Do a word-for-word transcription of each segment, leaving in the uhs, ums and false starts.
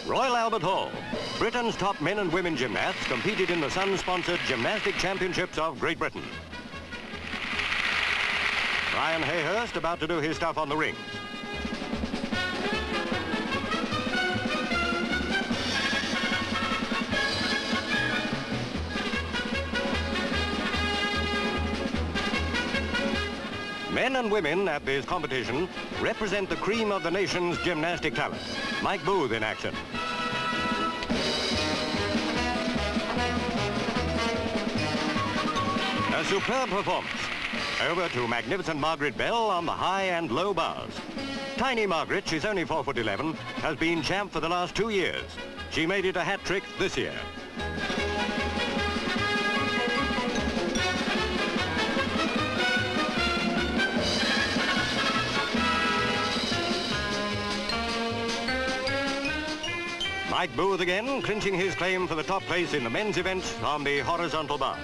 Royal Albert Hall, Britain's top men and women gymnasts competed in the Sun-sponsored Gymnastic Championships of Great Britain. Brian Hayhurst about to do his stuff on the rings. Men and women at this competition represent the cream of the nation's gymnastic talent. Mike Booth in action. A superb performance. Over to magnificent Margaret Bell on the high and low bars. Tiny Margaret, she's only four foot eleven, has been champ for the last two years. She made it a hat trick this year. Mike Booth again, clinching his claim for the top place in the men's event on the horizontal bar.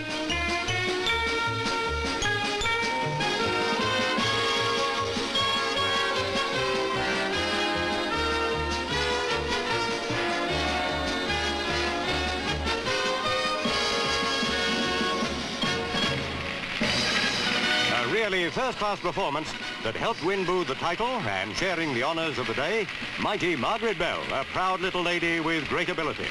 A really first-class performance that helped win Booth the title, and sharing the honours of the day, mighty Margaret Bell, a proud little lady with great ability.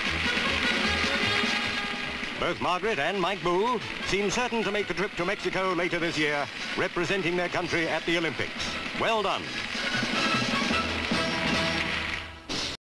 Both Margaret and Mike Booth seem certain to make the trip to Mexico later this year, representing their country at the Olympics. Well done.